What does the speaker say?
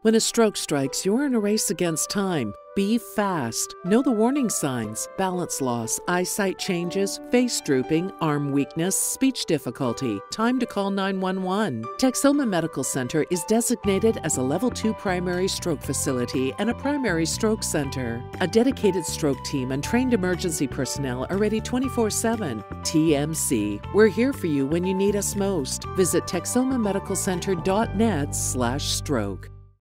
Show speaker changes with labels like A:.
A: When a stroke strikes, you're in a race against time. Be fast. Know the warning signs: balance loss, eyesight changes, face drooping, arm weakness, speech difficulty. Time to call 911. Texoma Medical Center is designated as a Level 2 primary stroke facility and a primary stroke center. A dedicated stroke team and trained emergency personnel are ready 24/7. TMC. We're here for you when you need us most. Visit texomamedicalcenter.net/stroke.